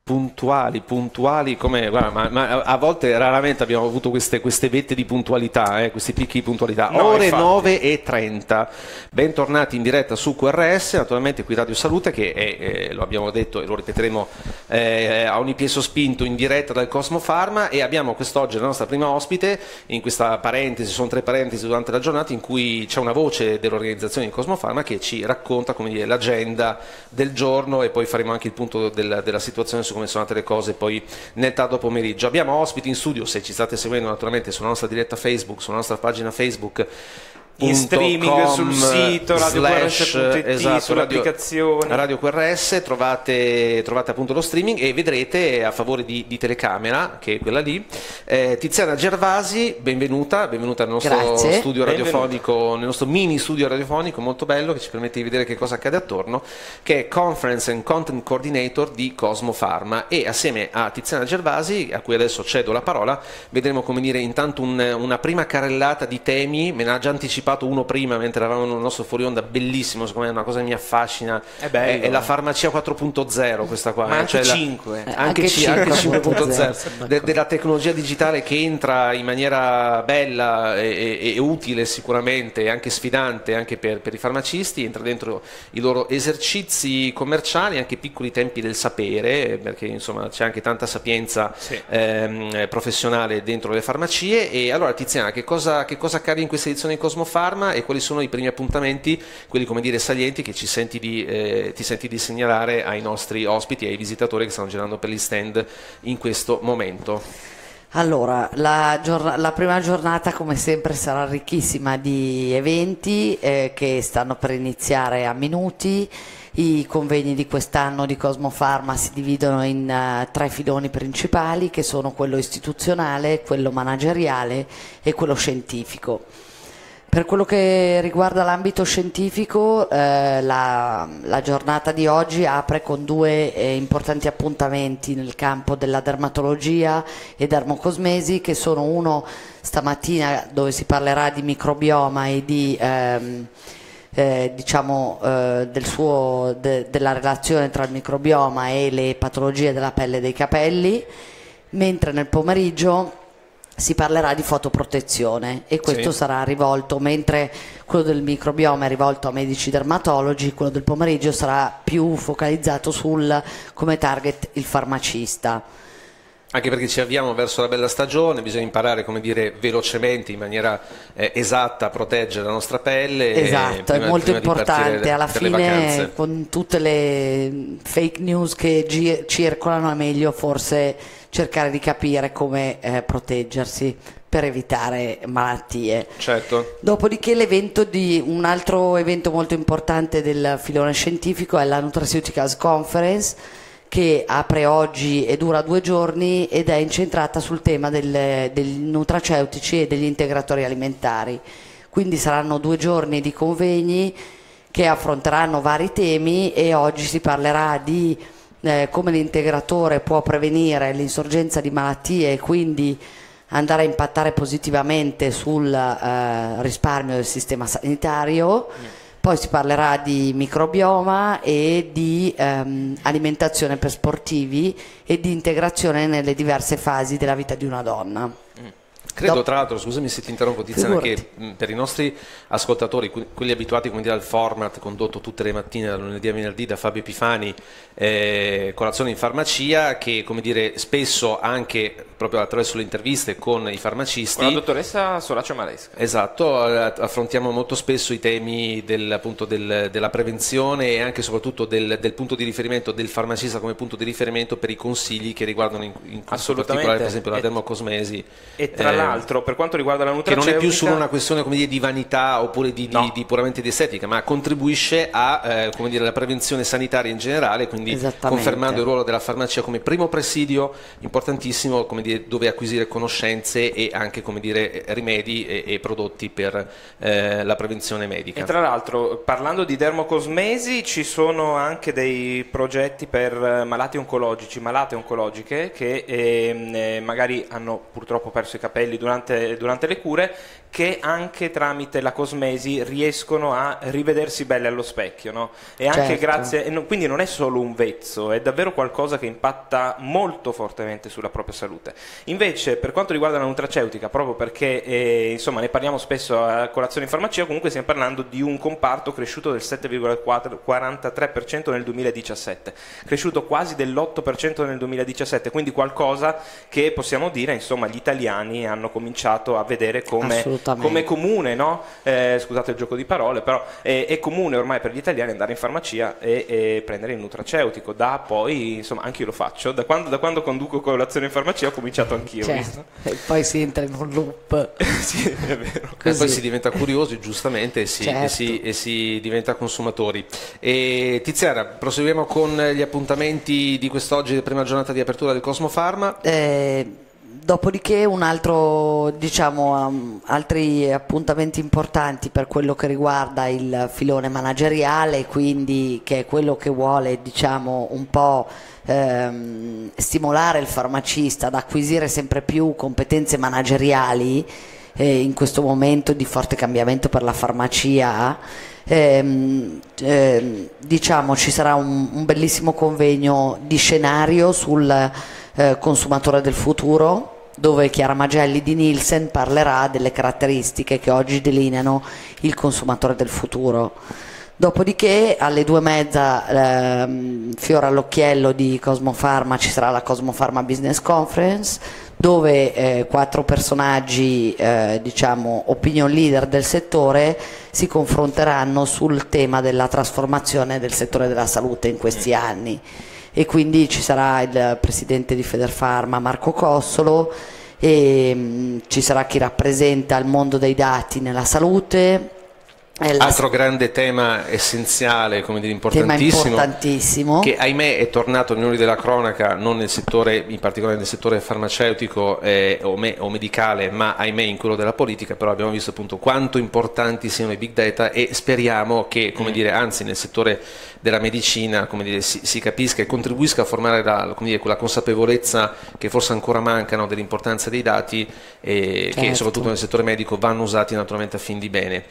puntuali come guarda, ma a volte raramente abbiamo avuto queste vette di puntualità, questi picchi di puntualità. No, ore infatti. 9:30, bentornati in diretta su QRS, naturalmente qui Radio Salute che è, lo abbiamo detto e lo ripeteremo a ogni piè sospinto, in diretta dal Cosmo Pharma, e abbiamo quest'oggi la nostra prima ospite in questa parentesi, sono 3 parentesi durante la giornata in cui c'è una voce dell'organizzazione di Cosmo Pharma che ci racconta, come dire, l'agenda del giorno, e poi faremo anche il punto della situazione su come sono andate le cose poi nel tardo pomeriggio. Abbiamo ospiti in studio, se ci state seguendo naturalmente sulla nostra diretta Facebook, sulla nostra pagina Facebook, in streaming sul sito radioqrs.it, esatto, sull'applicazione Radio QRS trovate appunto lo streaming, e vedrete a favore di telecamera, che è quella lì, Tiziana Gervasi, benvenuta nel nostro studio radiofonico, nel nostro mini studio radiofonico molto bello che ci permette di vedere che cosa accade attorno, che è Conference and Content Coordinator di Cosmo Pharma, e assieme a Tiziana Gervasi, a cui adesso cedo la parola, vedremo, come dire, intanto una prima carrellata di temi. Me ne ha già anticipato uno prima mentre eravamo nel nostro fuori onda, bellissimo, secondo me è una cosa che mi affascina, è la farmacia 4.0 questa qua, ma anche cioè 5 anche 5.0 della tecnologia digitale che entra in maniera bella e utile sicuramente, e anche sfidante anche per i farmacisti, entra dentro i loro esercizi commerciali, anche piccoli tempi del sapere, perché insomma c'è anche tanta sapienza professionale dentro le farmacie. E allora Tiziana, che cosa accade in questa edizione di Cosmo Pharma e quali sono i primi appuntamenti, quelli, come dire, salienti, che ti senti di segnalare ai nostri ospiti e ai visitatori che stanno girando per gli stand in questo momento? Allora, la prima giornata come sempre sarà ricchissima di eventi che stanno per iniziare a minuti. I convegni di quest'anno di Cosmo Pharma si dividono in 3 filoni principali, che sono quello istituzionale, quello manageriale e quello scientifico. Per quello che riguarda l'ambito scientifico, la giornata di oggi apre con 2 importanti appuntamenti nel campo della dermatologia e dermocosmesi, che sono uno stamattina, dove si parlerà di microbioma e di della relazione tra il microbioma e le patologie della pelle e dei capelli, mentre nel pomeriggio si parlerà di fotoprotezione, e questo sarà rivolto, mentre quello del microbioma è rivolto a medici dermatologi, quello del pomeriggio sarà più focalizzato sul come target il farmacista. Anche perché ci avviamo verso la bella stagione, bisogna imparare, come dire, velocemente, in maniera esatta, a proteggere la nostra pelle. Esatto, è molto importante. Alla fine, con tutte le fake news che circolano, è meglio forse cercare di capire come proteggersi per evitare malattie. Certo. Dopodiché un altro evento molto importante del filone scientifico è la Nutraceuticals Conference, che apre oggi e dura 2 giorni ed è incentrata sul tema degli nutraceutici e degli integratori alimentari. Quindi saranno 2 giorni di convegni che affronteranno vari temi, e oggi si parlerà di come l'integratore può prevenire l'insorgenza di malattie e quindi andare a impattare positivamente sul risparmio del sistema sanitario. Poi si parlerà di microbioma e di alimentazione per sportivi e di integrazione nelle diverse fasi della vita di una donna. Credo, tra l'altro, scusami se ti interrompo Tiziana, che per i nostri ascoltatori, quelli abituati, come dire, al format condotto tutte le mattine dal lunedì a venerdì da Fabio Epifani, Colazione in farmacia, che, come dire, spesso anche proprio attraverso le interviste con i farmacisti, con la dottoressa Soraccia Maresca, esatto, affrontiamo molto spesso i temi appunto della prevenzione e anche e soprattutto del punto di riferimento del farmacista come punto di riferimento per i consigli che riguardano in particolare, per esempio, la dermocosmesi. E tra l'altro, per quanto riguarda la nutraceutica, che non è più solo una questione, come dire, di vanità oppure di puramente di estetica, ma contribuisce a come dire, la prevenzione sanitaria in generale, quindi confermando il ruolo della farmacia come primo presidio importantissimo, come dire, dove acquisire conoscenze e anche, come dire, rimedi e prodotti per la prevenzione medica. E tra l'altro, parlando di dermocosmesi, ci sono anche dei progetti per malati oncologici, malate oncologiche che magari hanno purtroppo perso i capelli durante le cure, che anche tramite la cosmesi riescono a rivedersi belle allo specchio, no? E anche grazie, quindi non è solo un vezzo, è davvero qualcosa che impatta molto fortemente sulla propria salute. Invece per quanto riguarda la nutraceutica, proprio perché insomma ne parliamo spesso a colazione in farmacia, comunque stiamo parlando di un comparto cresciuto del 7,43% nel 2017, cresciuto quasi dell'8% nel 2017, quindi qualcosa che possiamo dire, insomma, gli italiani hanno cominciato a vedere come comune, no? Scusate il gioco di parole, però è comune ormai per gli italiani andare in farmacia e prendere il nutraceutico. Da poi, insomma, anche io lo faccio, da quando conduco colazione in farmacia ho cominciato anch'io. Certo. E poi si entra in un loop. Sì, è vero. E poi si diventa curiosi, giustamente, e si diventa consumatori. E Tiziana, proseguiamo con gli appuntamenti di quest'oggi, prima giornata di apertura del Cosmofarma. Dopodiché un altro, diciamo, altri appuntamenti importanti per quello che riguarda il filone manageriale, quindi che è quello che vuole, diciamo, un po' stimolare il farmacista ad acquisire sempre più competenze manageriali in questo momento di forte cambiamento per la farmacia. Diciamo ci sarà un bellissimo convegno di scenario sul consumatore del futuro, dove Chiara Magelli di Nielsen parlerà delle caratteristiche che oggi delineano il consumatore del futuro. Dopodiché alle 2:30 fiore all'occhiello di Cosmofarma ci sarà la Cosmofarma Business Conference, dove 4 personaggi, diciamo opinion leader del settore, si confronteranno sul tema della trasformazione del settore della salute in questi anni. E quindi ci sarà il presidente di Federfarma Marco Cossolo e ci sarà chi rappresenta il mondo dei dati nella salute. Altro grande tema essenziale, come dire, importantissimo, che ahimè è tornato negli onori della cronaca, non nel settore, in particolare nel settore farmaceutico o medicale, ma ahimè in quello della politica. Però abbiamo visto appunto quanto importanti siano i big data e speriamo che, come dire, anzi nel settore della medicina, come dire, si capisca e contribuisca a formare quella consapevolezza che forse ancora manca, no, dell'importanza dei dati che soprattutto nel settore medico vanno usati naturalmente a fin di bene.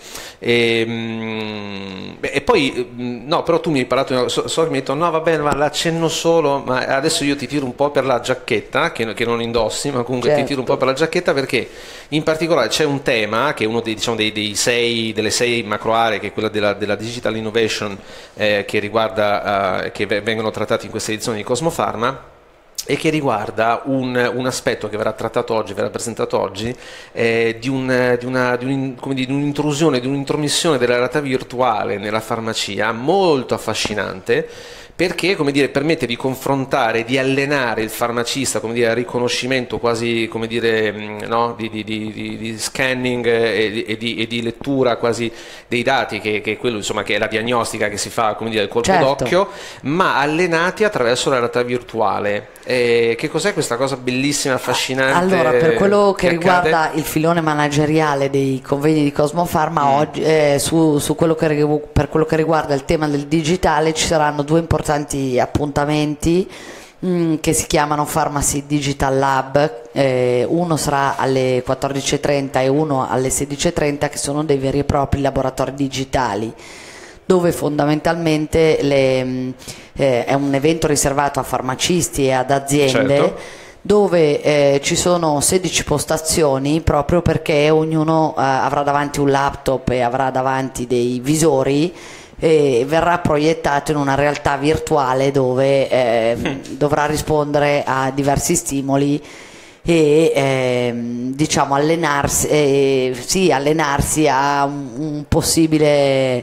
E poi no, però tu mi hai parlato, so che mi hai detto no va bene, ma l'accenno solo, ma adesso io ti tiro un po' per la giacchetta che non indossi, ma comunque ti tiro un po' per la giacchetta, perché in particolare c'è un tema che è uno dei, diciamo, delle 6 macro aree, che è quella della digital innovation, che riguarda che vengono trattati in questa edizione di Cosmofarma, e che riguarda un aspetto che verrà trattato oggi, verrà presentato oggi, di un'intrusione, di un'intromissione della realtà virtuale nella farmacia molto affascinante, perché, come dire, permette di confrontare, di allenare il farmacista, come dire, al riconoscimento quasi, come dire, no? di scanning e di lettura quasi dei dati, che è quello, insomma, che è la diagnostica che si fa, come dire, al colpo d'occhio, ma allenati attraverso la realtà virtuale. Che cos'è questa cosa bellissima, affascinante? Allora, per quello che riguarda il filone manageriale dei convegni di Cosmofarma, oggi, per quello che riguarda il tema del digitale, ci saranno 2 importanti appuntamenti che si chiamano Pharmacy Digital Lab, uno sarà alle 14:30 e uno alle 16:30, che sono dei veri e propri laboratori digitali, dove fondamentalmente è un evento riservato a farmacisti e ad aziende, dove ci sono 16 postazioni, proprio perché ognuno avrà davanti un laptop e avrà davanti dei visori e verrà proiettato in una realtà virtuale dove dovrà rispondere a diversi stimoli e diciamo allenarsi a un possibile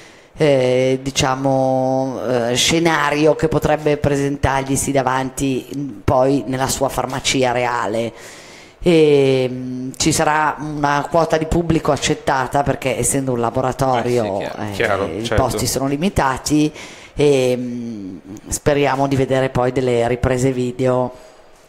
scenario che potrebbe presentarglisi davanti poi nella sua farmacia reale. E ci sarà una quota di pubblico accettata, perché essendo un laboratorio i posti sono limitati, e speriamo di vedere poi delle riprese video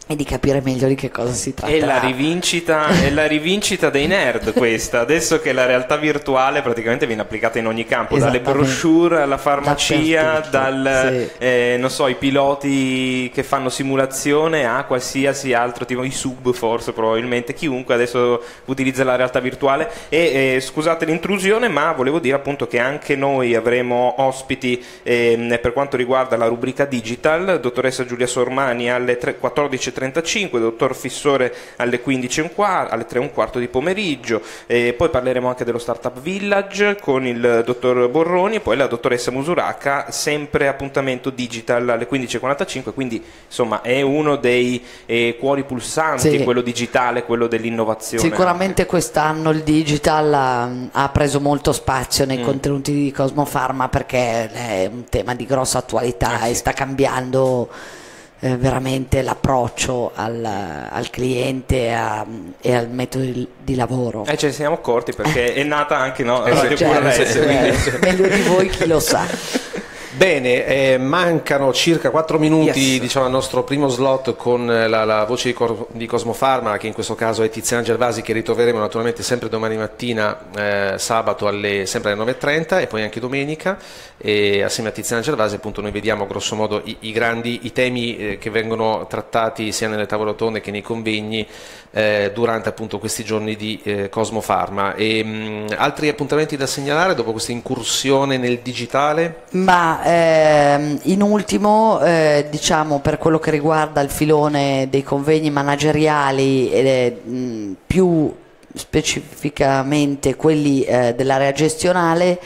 e di capire meglio di che cosa si tratta. È la rivincita dei nerd questa, adesso che la realtà virtuale praticamente viene applicata in ogni campo, dalle brochure alla farmacia, non so, i piloti che fanno simulazione a qualsiasi altro tipo, i sub forse probabilmente, chiunque adesso utilizza la realtà virtuale. E scusate l'intrusione, ma volevo dire appunto che anche noi avremo ospiti per quanto riguarda la rubrica digital, dottoressa Giulia Sormani alle 14:35, dottor Fissore alle 15:15, alle 3:15 di pomeriggio, poi parleremo anche dello Startup Village con il dottor Borroni e poi la dottoressa Musuracca, sempre appuntamento digital alle 15:45, quindi insomma è uno dei cuori pulsanti, quello digitale, quello dell'innovazione. Sicuramente quest'anno il digital ha preso molto spazio nei contenuti di Cosmofarma, perché è un tema di grossa attualità e sta cambiando veramente l'approccio al cliente e al metodo di lavoro. Ce ne siamo accorti perché è nata anche Radio QRS, meglio di voi chi lo sa. Bene, mancano circa 4 minuti diciamo, al nostro primo slot con la voce di Cosmofarma, che in questo caso è Tiziana Gervasi, che ritroveremo naturalmente sempre domani mattina, sabato sempre alle 9:30 e poi anche domenica, e assieme a Tiziana Gervasi appunto noi vediamo grosso modo i temi che vengono trattati sia nelle tavole rotonde che nei convegni durante appunto questi giorni di Cosmofarma. Altri appuntamenti da segnalare dopo questa incursione nel digitale? In ultimo, diciamo, per quello che riguarda il filone dei convegni manageriali, più specificamente quelli dell'area gestionale,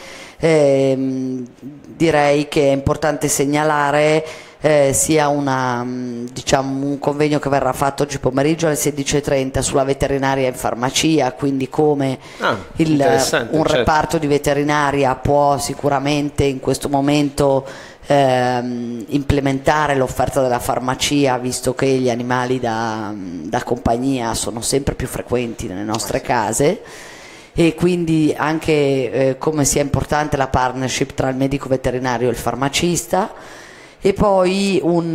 direi che è importante segnalare sia un convegno che verrà fatto oggi pomeriggio alle 16:30 sulla veterinaria in farmacia, quindi come un reparto di veterinaria può sicuramente in questo momento implementare l'offerta della farmacia, visto che gli animali da compagnia sono sempre più frequenti nelle nostre case, e quindi anche come sia importante la partnership tra il medico veterinario e il farmacista. E poi un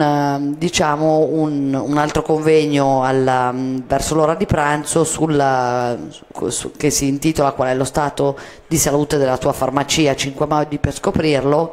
altro convegno verso l'ora di pranzo che si intitola "Qual è lo stato di salute della tua farmacia? 5 modi per scoprirlo",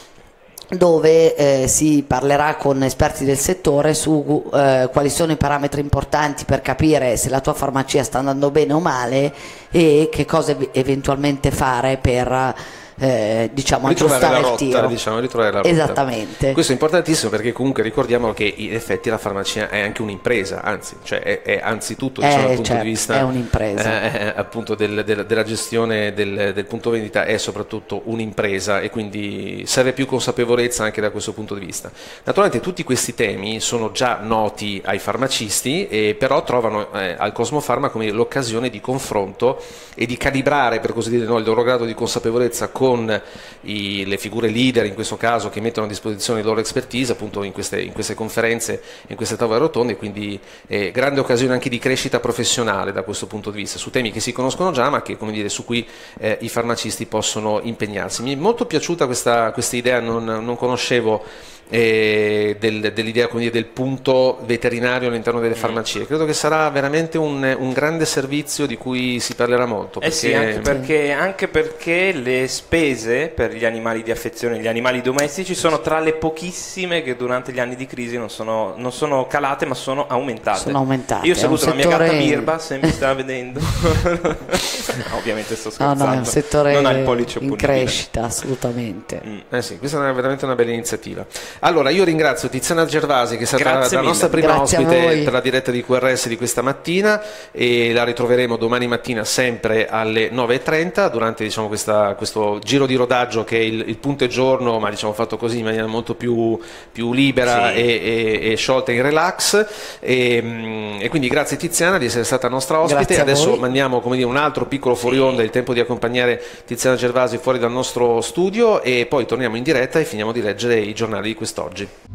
dove si parlerà con esperti del settore su quali sono i parametri importanti per capire se la tua farmacia sta andando bene o male e che cosa eventualmente fare per aggiustare il tiro. Ritrovare la rotta. Esattamente. Questo è importantissimo, perché comunque ricordiamo che in effetti la farmacia è anche un'impresa, anzi, cioè è anzitutto dal punto di vista è un'impresa. Appunto della gestione del punto vendita, è soprattutto un'impresa, e quindi serve più consapevolezza anche da questo punto di vista. Naturalmente tutti questi temi sono già noti ai farmacisti, però trovano al Cosmofarma come l'occasione di confronto e di calibrare, per così dire, il loro grado di consapevolezza con le figure leader, in questo caso, che mettono a disposizione la loro expertise appunto in queste conferenze, in queste tavole rotonde, quindi grande occasione anche di crescita professionale da questo punto di vista, su temi che si conoscono già, ma che, come dire, su cui i farmacisti possono impegnarsi. Mi è molto piaciuta questa idea, non conoscevo dell'idea, come dire, del punto veterinario all'interno delle farmacie. Credo che sarà veramente un grande servizio di cui si parlerà molto, perché... anche perché le spese per gli animali di affezione, gli animali domestici, sono tra le pochissime che durante gli anni di crisi non sono calate, ma sono aumentate. Io saluto la mia gatta Birba, se mi sta vedendo. Ovviamente sto scherzando. No, è un settore non ha il pollice in crescita, assolutamente. Sì, questa è veramente una bella iniziativa. Allora, io ringrazio Tiziana Gervasi, che è stata la nostra prima ospite per la diretta di QRS di questa mattina, e la ritroveremo domani mattina sempre alle 9:30 durante, diciamo, questo giro di rodaggio che è il punteggiorno, ma diciamo fatto così in maniera molto più libera e sciolta, in relax, e quindi grazie Tiziana di essere stata nostra ospite. Adesso mandiamo, come dire, un altro piccolo fuori onda, il tempo di accompagnare Tiziana Gervasi fuori dal nostro studio, e poi torniamo in diretta e finiamo di leggere i giornali di quest'oggi.